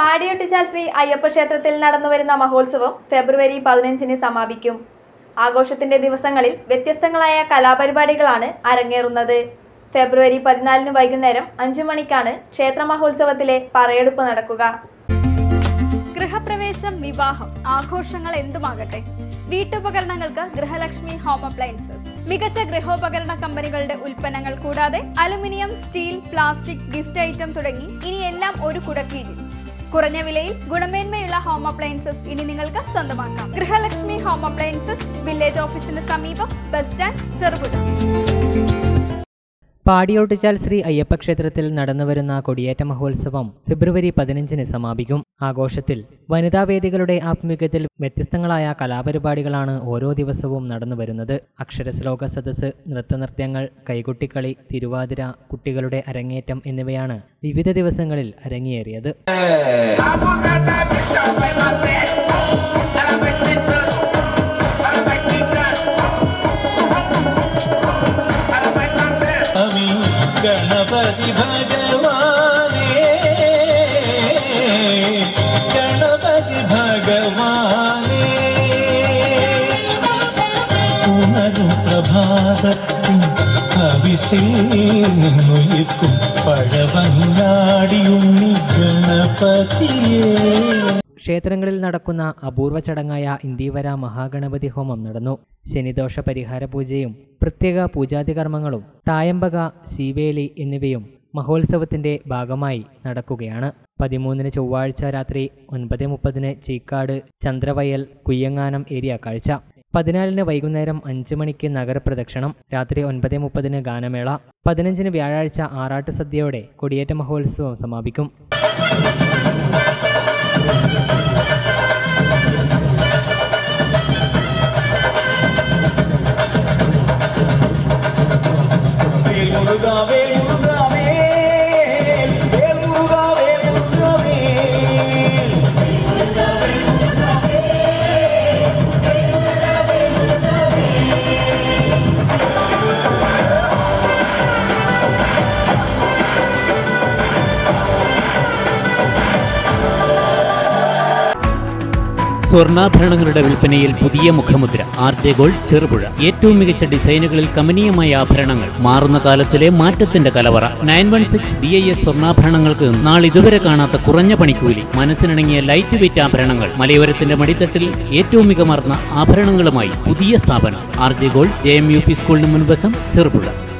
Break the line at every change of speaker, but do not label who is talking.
പാടിയൊട്ടിച്ചാൽ ശ്രീ അയ്യപ്പ ക്ഷേത്രത്തിൽ നടന്നുവരുന്ന മഹോത്സവം ഫെബ്രുവരി 15-ന് സമാപിക്കും. ആഘോഷത്തിന്റെ ദിവസങ്ങളിൽ വ്യത്യസ്തങ്ങളായ കലാപരിപാടികളാണ് അരങ്ങേറുന്നത്. ഫെബ്രുവരി 14-ന് വൈകുന്നേരം 5 മണിക്കാണ് ക്ഷേത്ര മഹോത്സവത്തിലെ പറയെടുപ്പ് നടക്കുക.
ഗൃഹപ്രവേശം, വിവാഹം, ആഘോഷങ്ങൾ എന്തുമാകട്ടെ, വീട്ടുപകരണങ്ങൾക്ക് ഗൃഹലക്ഷ്മി ഹോം അപ്ലയൻസസ്. മികച്ച ഗൃഹോപകരണ കമ്പനികളുടെ ഉൽപ്പന്നങ്ങൾ കൂടാതെ aluminium, steel, plastic, gift item തുടങ്ങി ഇനി എല്ലാം ഒരു കുടക്കീഴിൽ. കുറഞ്ഞ വിലയിൽ ഗുണമേന്മയുള്ള ഹോം അപ്ലയൻസസ് ഇനി നിങ്ങൾക്ക് സ്വന്തമാക്കാം. ഗൃഹലക്ഷ്മി ഹോം അപ്ലയൻസസ്, വില്ലേജ് ഓഫീസിന് സമീപം, ബസ് സ്റ്റാൻഡ്, ചെറുപുഴ.
പാടിയൊട്ടിച്ചാൽ ശ്രീ അയ്യപ്പ ക്ഷേത്രത്തിൽ നടന്നുവരുന്ന കൊടിയേറ്റ മഹോത്സവം ഫെബ്രുവരി 15-ന് സമാപിക്കും. ആഘോഷത്തിൽ വനിതാവേദികളുടെ ആഭിമുഖ്യത്തിൽ വ്യത്യസ്തങ്ങളായ കലാപരിപാടികളാണ് ഓരോ ദിവസവും നടന്നുവരുന്നത്. അക്ഷരശ്ലോക സദസ്സ്, നൃത്തനൃത്യങ്ങൾ, കൈകൊട്ടിക്കളി, തിരുവാതിര, കുട്ടികളുടെ അരങ്ങേറ്റം എന്നിവയാണ് വിവിധ ദിവസങ്ങളിൽ അരങ്ങേറിയത്.
गणपति भगवाने गणपति भगवाने उणरु प्रभातത്തിൽ കവിത്തിൽ നിന്നുയിക്കും പഴവങ്ങാടിയുണ്ണി ഗണപതിയേ.
ക്ഷേത്രങ്ങളിൽ നടക്കുന്ന അപൂർവ ചടങ്ങായ ഇന്ദീവര മഹാഗണപതി ഹോമം നടന്നു. ശനിദോഷ പരിഹാര പൂജയും പ്രത്യേക പൂജാതി കർമ്മങ്ങളും തായമ്പക, ശീവേലി എന്നിവയും മഹോത്സവത്തിന്റെ ഭാഗമായി നടക്കുകയാണ്. 13-ന് ചൊവ്വാഴ്ച രാത്രി 9:30-ന് ചീക്കാട്, ചന്ദ്രവയൽ, കുയ്യങ്ങാനം ഏരിയ കാഴ്ച. 14-ന് വൈകുന്നേരം 5 മണിക്ക് നഗരപ്രദക്ഷിണം. രാത്രി 9:30-ന് ഗാനമേള. 15-ന് വ്യാഴാഴ്ച ആറാട്ട് സദ്യയോടെ കൊടിയേറ്റ മഹോത്സവം സമാപിക്കും.
സ്വർണ്ണാഭരണങ്ങളുടെ വിൽപ്പനയിൽ പുതിയ മുഖമുദ്ര. RJ Gold, Cherupuzha. ഏറ്റവും മികച്ച ഡിസൈനുകളിൽ കമനീയമായ ആഭരണങ്ങൾ, മാറുന്ന കാലത്തിലെ മാറ്റത്തിന്റെ കലവറ. 916 BIS സ്വർണ്ണാഭരണങ്ങൾക്ക് നാളിതുവരെ കാണാത്ത കുറഞ്ഞ പണിക്കൂലി, മനസ്സിനിണങ്ങിയ ലൈറ്റ് വെയിറ്റ് ആഭരണങ്ങൾ, മലയോരത്തിന്റെ മടിത്തട്ടിൽ ഏറ്റവും മികമാർന്ന ആഭരണങ്ങളുമായി പുതിയ സ്ഥാപനം RJ Gold, JMUP സ്കൂളിന് മുൻവശം, ചെറുപുഴ.